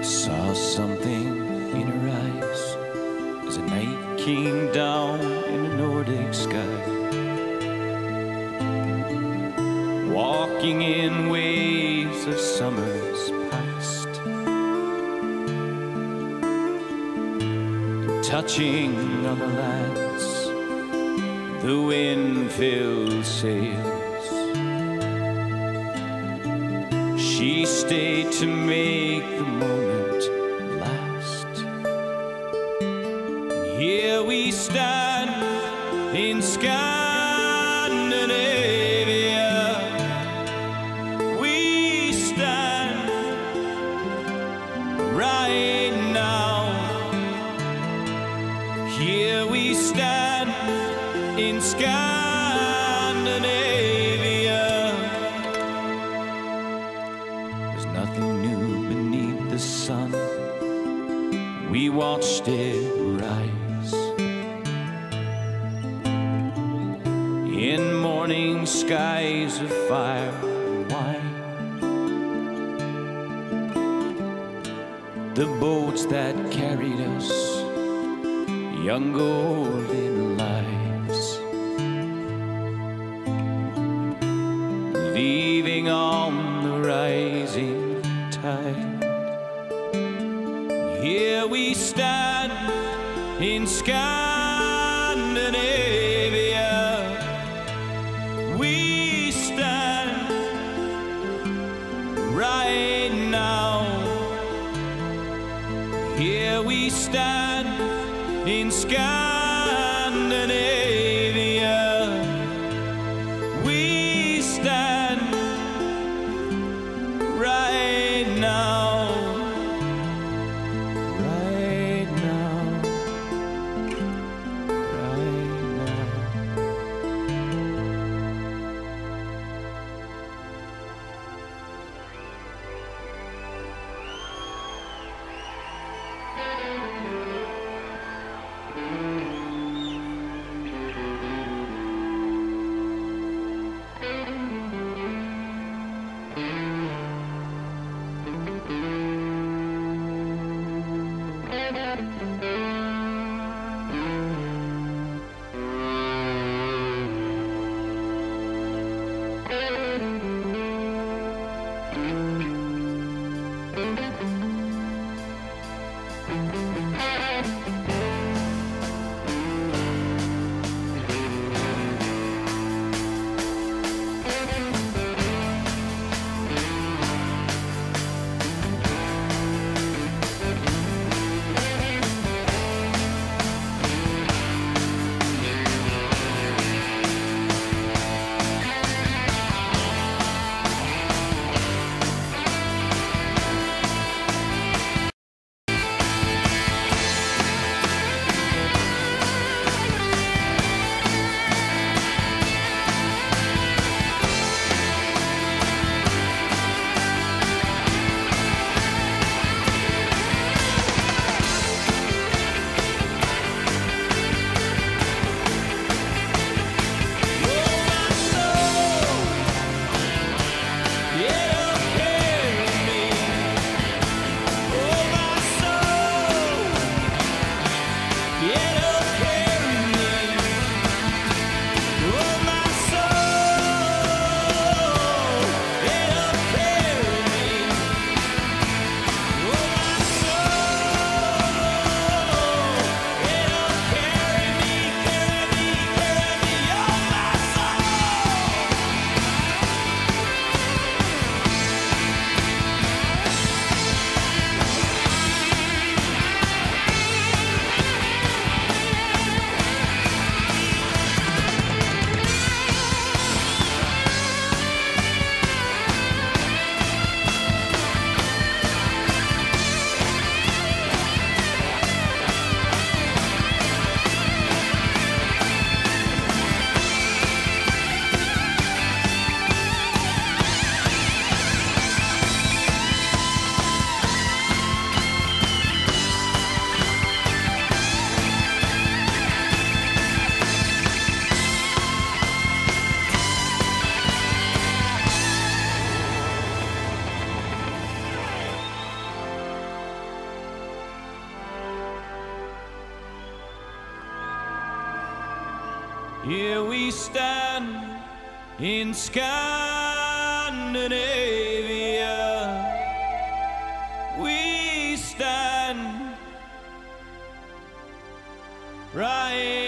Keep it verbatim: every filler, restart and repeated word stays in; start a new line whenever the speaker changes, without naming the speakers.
Saw something in her eyes as the night came down in the Nordic sky, walking in waves of summers past, touching on the lands, the wind-filled sails. She stayed to make the moment last. And here we stand in Scandinavia. We stand right now. Here we stand in Scandinavia. There's nothing new beneath the sun. We watched it rise in morning skies of fire and wine. The boats that carried us, young golden lives, leaving on the rising tide. Here we stand in Scandinavia. We stand right now. Here we stand in Scandinavia. We stand right now. Right now. Right now. Here we stand in Scandinavia. We stand right